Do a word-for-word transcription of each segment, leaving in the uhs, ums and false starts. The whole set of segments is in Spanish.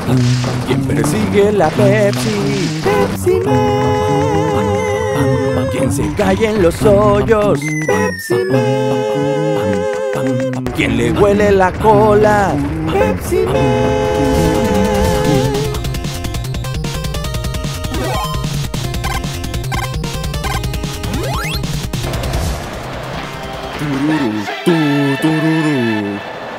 ¿Quién persigue la Pepsi? Pepsi Man. ¿Quién se cae en los hoyos? Pepsi Man. ¿Quién le huele la cola? Pepsi Man. Tururu, tu, tururu.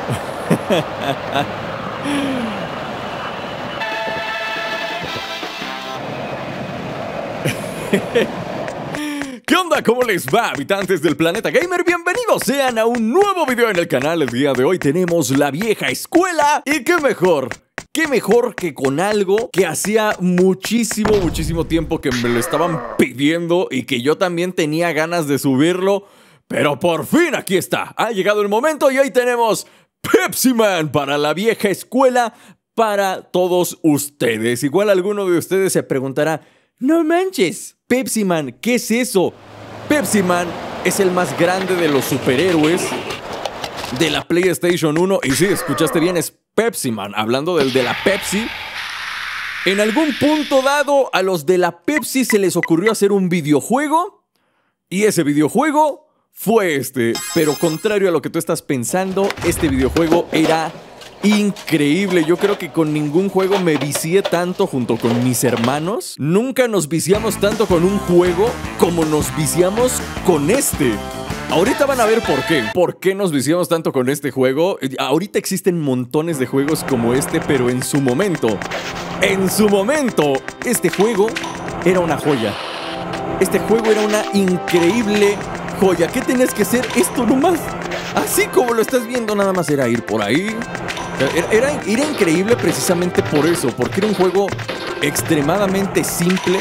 ¿Qué onda? ¿Cómo les va, habitantes del planeta gamer? Bienvenidos sean a un nuevo video en el canal. El día de hoy tenemos la vieja escuela. Y qué mejor, qué mejor que con algo que hacía muchísimo, muchísimo tiempo que me lo estaban pidiendo y que yo también tenía ganas de subirlo. Pero por fin aquí está, ha llegado el momento y hoy tenemos Pepsi Man para la vieja escuela, para todos ustedes. Igual alguno de ustedes se preguntará, no manches, Pepsi Man, ¿qué es eso? Pepsi Man es el más grande de los superhéroes de la PlayStation uno. Y sí, escuchaste bien, es Pepsi Man, hablando del de la Pepsi. En algún punto dado, a los de la Pepsi se les ocurrió hacer un videojuego. Y ese videojuego fue este, pero contrario a lo que tú estás pensando, este videojuego era increíble. Yo creo que con ningún juego me vicié tanto junto con mis hermanos. Nunca nos viciamos tanto con un juego como nos viciamos con este. Ahorita van a ver por qué. ¿Por qué nos viciamos tanto con este juego? Ahorita existen montones de juegos como este, pero en su momento, en su momento, este juego era una joya. Este juego era una increíble joya. ¿Qué tenías que hacer? Esto nomás. Así como lo estás viendo, nada más era ir por ahí. Era, era, era increíble precisamente por eso, porque era un juego extremadamente simple,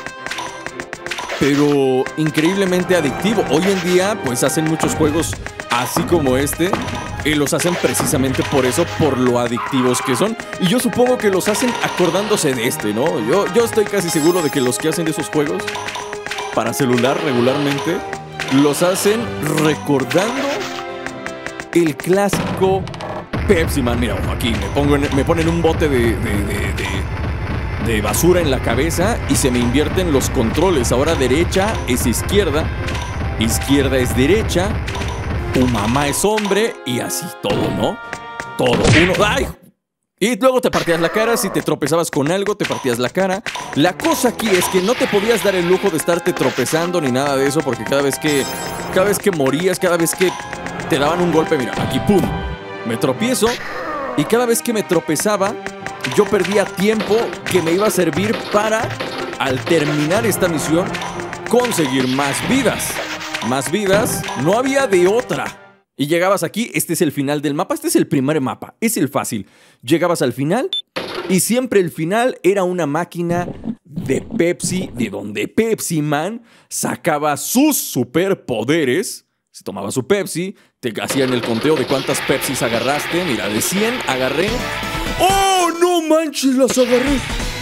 pero increíblemente adictivo. Hoy en día, pues hacen muchos juegos así como este, y los hacen precisamente por eso, por lo adictivos que son. Y yo supongo que los hacen acordándose de este, ¿no? Yo, yo estoy casi seguro de que los que hacen esos juegos para celular regularmente los hacen recordando el clásico Pepsi Man. Mira, aquí me, pongo en, me ponen un bote de, de, de, de, de basura en la cabeza y se me invierten los controles. Ahora derecha es izquierda, izquierda es derecha, tu mamá es hombre y así todo, ¿no? Todo. Uno, ¡ay! Y luego te partías la cara, si te tropezabas con algo, te partías la cara. La cosa aquí es que no te podías dar el lujo de estarte tropezando ni nada de eso, porque cada vez que, cada vez que morías, cada vez que te daban un golpe, mira, aquí, ¡pum!, me tropiezo. Y cada vez que me tropezaba, yo perdía tiempo que me iba a servir para, al terminar esta misión, conseguir más vidas. Más vidas, no había de otra. Y llegabas aquí, este es el final del mapa, este es el primer mapa, es el fácil. Llegabas al final y siempre el final era una máquina de Pepsi, de donde Pepsi Man sacaba sus superpoderes. Se tomaba su Pepsi, te hacían el conteo de cuántas Pepsis agarraste. Mira, de cien agarré. ¡Oh, no manches, las agarré!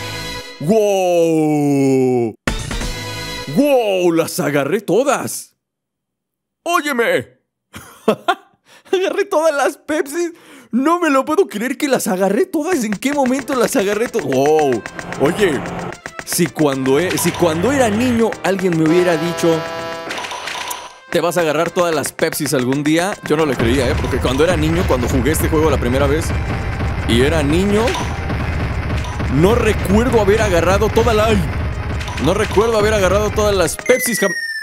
¡Wow! ¡Wow! Las agarré todas. ¡Óyeme! Agarré todas las Pepsis. No me lo puedo creer que las agarré todas. ¿En qué momento las agarré todas? ¡Wow! Oye, si cuando, e si cuando era niño alguien me hubiera dicho, ¿te vas a agarrar todas las Pepsis algún día? Yo no le creía, ¿eh? Porque cuando era niño, cuando jugué este juego la primera vez y era niño, no recuerdo haber agarrado toda la... ¡Ay! No recuerdo haber agarrado todas las Pepsis.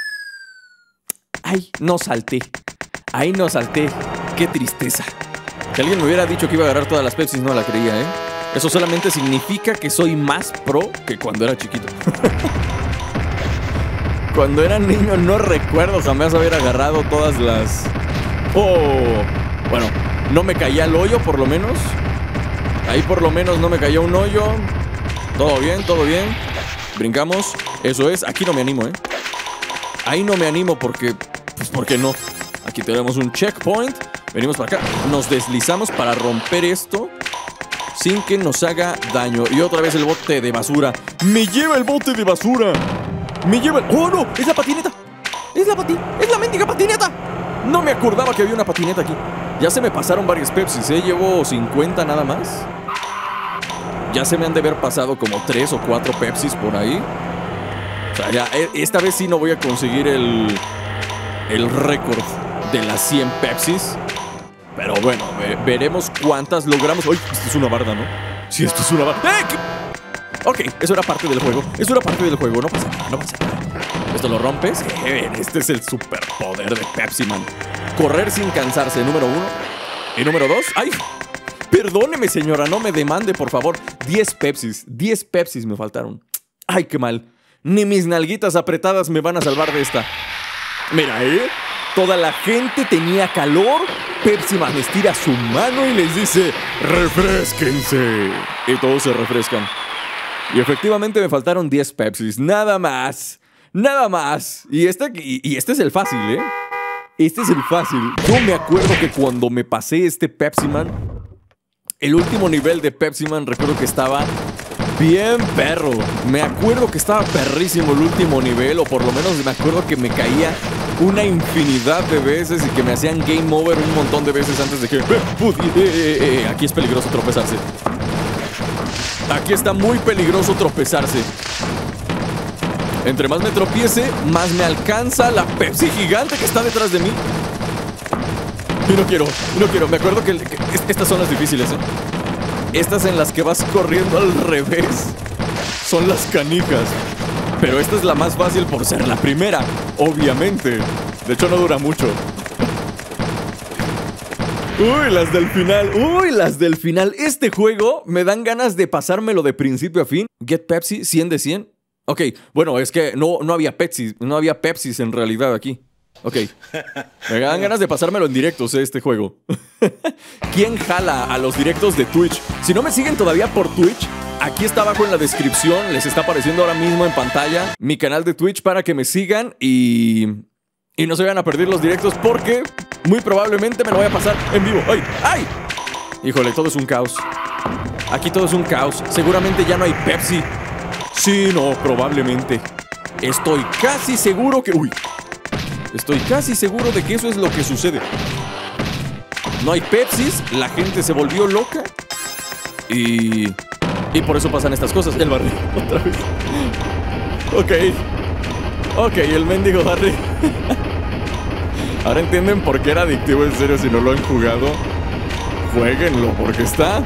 ¡Ay! No salté. Ahí no salté. ¡Qué tristeza! Si alguien me hubiera dicho que iba a agarrar todas las Pepsis, no la creía, ¿eh? Eso solamente significa que soy más pro que cuando era chiquito. Cuando era niño no recuerdo jamás haber agarrado todas las... ¡Oh! Bueno, no me caía al hoyo por lo menos. Ahí por lo menos no me cayó un hoyo. Todo bien, todo bien. Brincamos. Eso es. Aquí no me animo, ¿eh? Ahí no me animo porque... Pues porque no. Aquí tenemos un checkpoint. Venimos para acá. Nos deslizamos para romper esto sin que nos haga daño. Y otra vez el bote de basura. ¡Me lleva el bote de basura! ¡Me lleva el... ¡Oh, no! ¡Es la patineta! ¡Es la patineta! ¡Es la mendiga patineta! No me acordaba que había una patineta aquí. Ya se me pasaron varias Pepsis, ¿eh? Llevo cincuenta nada más. Ya se me han de haber pasado como tres o cuatro Pepsis por ahí. O sea, ya, esta vez sí no voy a conseguir el, el récord de las cien Pepsis. Pero bueno, ve, veremos cuántas logramos. ¡Ay! Esto es una barda, ¿no? Sí, esto es una barda. ¡Eh! ¿Qué? Ok, eso era parte del juego. Eso era parte del juego. No pasa nada, no pasa nada. Esto lo rompes. Eh, este es el superpoder de Pepsi Man. Correr sin cansarse, número uno. Y número dos. ¡Ay! Perdóneme, señora, no me demande, por favor. diez Pepsis. diez Pepsis me faltaron. ¡Ay, qué mal! Ni mis nalguitas apretadas me van a salvar de esta. Mira, ¿eh? Toda la gente tenía calor. Pepsi Man estira su mano y les dice: ¡refrésquense! Y todos se refrescan. Y efectivamente me faltaron diez Pepsis. Nada más. Nada más. Y este, y, y este es el fácil, ¿eh? Este es el fácil. Yo me acuerdo que cuando me pasé este Pepsi Man, el último nivel de Pepsi Man, recuerdo que estaba bien perro. Me acuerdo que estaba perrísimo el último nivel. O por lo menos me acuerdo que me caía una infinidad de veces y que me hacían game over un montón de veces antes de que... Eh, uh, eh, eh, eh, aquí es peligroso tropezarse. Aquí está muy peligroso tropezarse. Entre más me tropiece, más me alcanza la Pepsi gigante que está detrás de mí. Y no quiero, no quiero. Me acuerdo que, que estas son las difíciles, ¿eh? Estas en las que vas corriendo al revés son las canijas. Pero esta es la más fácil por ser la primera, obviamente. De hecho no dura mucho. Uy, las del final. Uy, las del final. Este juego me dan ganas de pasármelo de principio a fin. Get Pepsi, cien de cien. Ok, bueno, es que no, no había Pepsi. No había Pepsis en realidad aquí. Ok, me dan ganas de pasármelo en directos, eh, este juego. ¿Quién jala a los directos de Twitch? Si no me siguen todavía por Twitch, aquí está abajo en la descripción, les está apareciendo ahora mismo en pantalla mi canal de Twitch para que me sigan y... y no se vayan a perder los directos porque muy probablemente me lo voy a pasar en vivo. ¡Ay! ¡Ay! Híjole, todo es un caos. Aquí todo es un caos. Seguramente ya no hay Pepsi. Sí, no, probablemente. Estoy casi seguro que... Uy. Estoy casi seguro de que eso es lo que sucede. No hay Pepsis, la gente se volvió loca. Y... y por eso pasan estas cosas. El barril, otra vez. Ok. Ok, el mendigo barril. Ahora entienden por qué era adictivo, en serio, si no lo han jugado. Jueguenlo, porque está...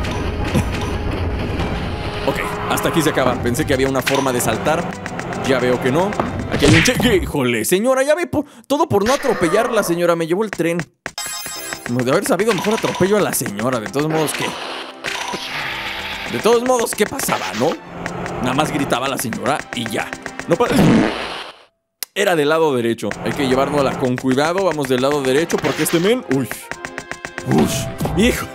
Ok, hasta aquí se acaba. Pensé que había una forma de saltar. Ya veo que no. Aquí hay un cheque. Híjole, señora, ya ve por... todo por no atropellarla, señora. Me llevó el tren. De haber sabido, mejor atropello a la señora. De todos modos, ¿qué? De todos modos, ¿qué pasaba, no? Nada más gritaba la señora y ya. No pasa... Era del lado derecho. Hay que llevárnosla con cuidado. Vamos del lado derecho porque este men... Uy. Uy. Híjole.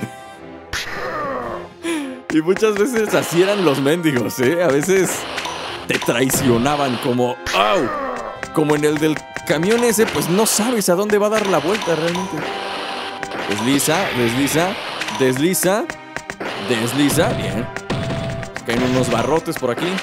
Y muchas veces así eran los mendigos, ¿eh? A veces te traicionaban como... ¡Au! Como en el del camión ese, pues no sabes a dónde va a dar la vuelta realmente. Desliza, desliza, desliza, desliza. Bien. Caen unos barrotes por aquí.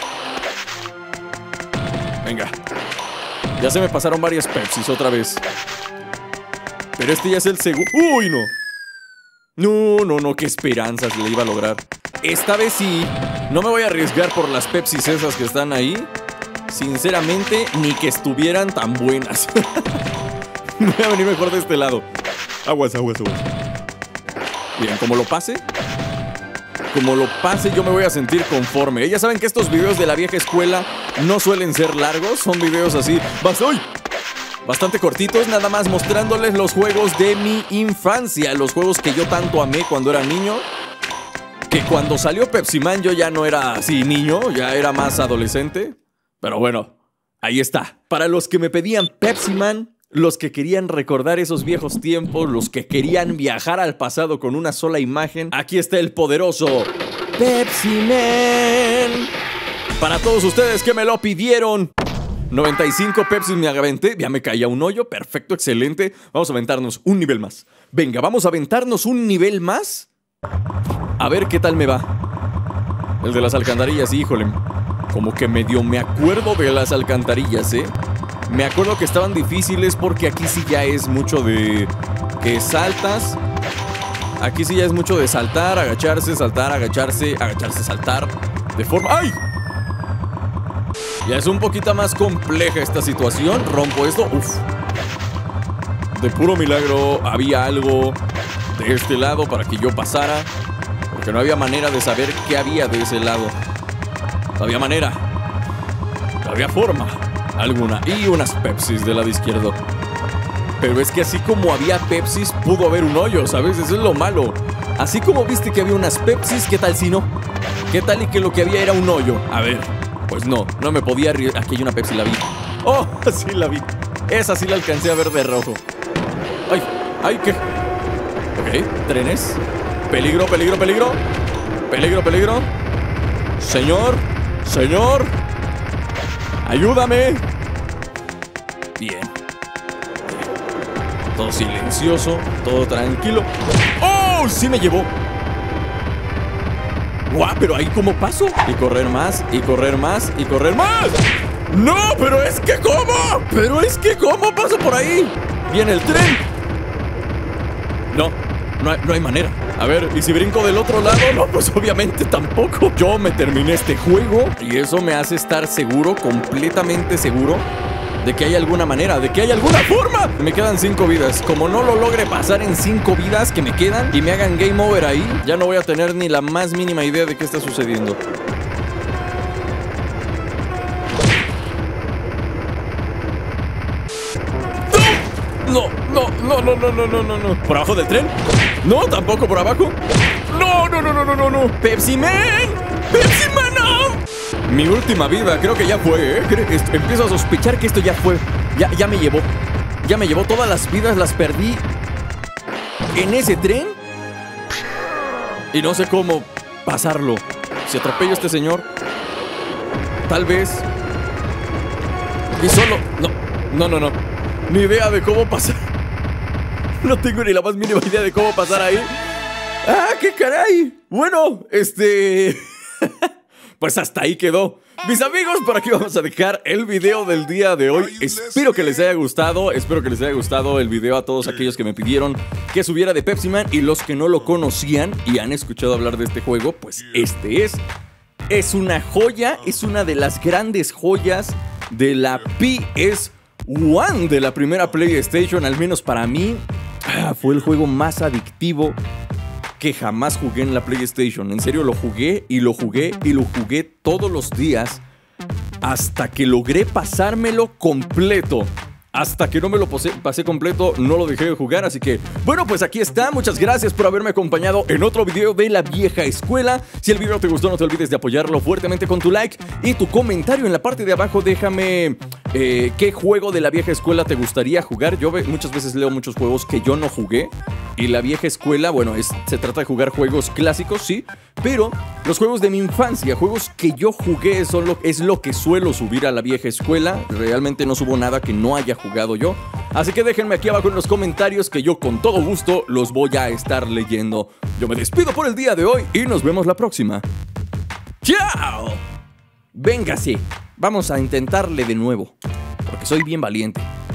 Venga. Ya se me pasaron varias Pepsis otra vez. Pero este ya es el segundo. ¡Uy, no! No, no, no, qué esperanzas le iba a lograr. Esta vez sí. No me voy a arriesgar por las Pepsis esas que están ahí. Sinceramente, ni que estuvieran tan buenas. Voy a venir mejor de este lado. Aguas, aguas, aguas. Bien, como lo pase Como lo pase, yo me voy a sentir conforme. Ya saben que estos videos de la vieja escuela no suelen ser largos. Son videos así, ¡uy! Bastante cortitos, nada más mostrándoles los juegos de mi infancia. Los juegos que yo tanto amé cuando era niño. Que cuando salió Pepsi Man yo ya no era así niño, ya era más adolescente. Pero bueno, ahí está. Para los que me pedían Pepsi Man, los que querían recordar esos viejos tiempos, los que querían viajar al pasado con una sola imagen, aquí está el poderoso Pepsi Man. Para todos ustedes que me lo pidieron. noventa y cinco Pepsis me aventé, ya me caía un hoyo, perfecto, excelente. Vamos a aventarnos un nivel más. Venga, vamos a aventarnos un nivel más. A ver qué tal me va. El de las alcantarillas, híjole. Como que medio me acuerdo de las alcantarillas, ¿eh? Me acuerdo que estaban difíciles porque aquí sí ya es mucho de... que saltas. Aquí sí ya es mucho de saltar, agacharse, saltar, agacharse, agacharse, saltar. De forma... ¡Ay! Ya es un poquito más compleja esta situación. Rompo esto. Uf. De puro milagro había algo de este lado para que yo pasara, porque no había manera de saber qué había de ese lado. No había manera. No había forma alguna. Y unas Pepsis del lado izquierdo. Pero es que así como había Pepsis, pudo haber un hoyo, ¿sabes? Eso es lo malo. Así como viste que había unas Pepsis, ¿qué tal si no? ¿Qué tal y que lo que había era un hoyo? A ver, pues no, no me podía arriesgar. Aquí hay una Pepsi, la vi. ¡Oh! Sí la vi. Esa sí la alcancé a ver de rojo. ¡Ay! ¡Ay! ¿Qué? Ok, trenes. Peligro, peligro, peligro. Peligro, peligro. Señor, señor, ayúdame. Bien. Todo silencioso, todo tranquilo. ¡Oh! Sí me llevó. ¡Guau! Pero ahí cómo paso. Y correr más, y correr más, y correr más. ¡No! Pero es que ¿cómo? Pero es que ¿cómo paso por ahí? Viene el tren. No, no hay, no hay manera. A ver, ¿y si brinco del otro lado? No, pues obviamente tampoco. Yo me terminé este juego y eso me hace estar seguro, completamente seguro, de que hay alguna manera, de que hay alguna forma. Me quedan cinco vidas. Como no lo logre pasar en cinco vidas que me quedan y me hagan game over ahí, ya no voy a tener ni la más mínima idea de qué está sucediendo. No, no, no, no, no, no, no, no, no. ¿Por abajo del tren? No, tampoco por abajo. No, no, no, no, no, no, no. Pepsi Man. Pepsi Man, no. Mi última vida, creo que ya fue, ¿eh? Empiezo a sospechar que esto ya fue. Ya, ya me llevó. Ya me llevó todas las vidas, las perdí en ese tren. Y no sé cómo pasarlo. Si atropello a este señor, tal vez. Y solo... No, no, no, no. Ni idea de cómo pasar. No tengo ni la más mínima idea de cómo pasar ahí. ¡Ah, qué caray! Bueno, este... pues hasta ahí quedó. Mis amigos, por aquí vamos a dejar el video del día de hoy. Espero que les haya gustado. Espero que les haya gustado el video a todos aquellos que me pidieron que subiera de Pepsi Man. Y los que no lo conocían y han escuchado hablar de este juego, pues este es. Es una joya, es una de las grandes joyas de la P S uno, de la primera PlayStation, al menos para mí. Ah, fue el juego más adictivo que jamás jugué en la PlayStation. En serio, lo jugué y lo jugué y lo jugué todos los días hasta que logré pasármelo completo. Hasta que no me lo pasé, pasé completo, no lo dejé de jugar. Así que, bueno, pues aquí está. Muchas gracias por haberme acompañado en otro video de la vieja escuela. Si el video te gustó, no te olvides de apoyarlo fuertemente con tu like y tu comentario en la parte de abajo. Déjame eh, qué juego de la vieja escuela te gustaría jugar. Yo muchas veces leo muchos juegos que yo no jugué. Y la vieja escuela, bueno, es, se trata de jugar juegos clásicos, sí, pero los juegos de mi infancia, juegos que yo jugué, son lo, es lo que suelo subir a la vieja escuela. Realmente no subo nada que no haya jugado yo. Así que déjenme aquí abajo en los comentarios que yo con todo gusto los voy a estar leyendo. Yo me despido por el día de hoy y nos vemos la próxima. ¡Chao! Véngase, vamos a intentarle de nuevo, porque soy bien valiente.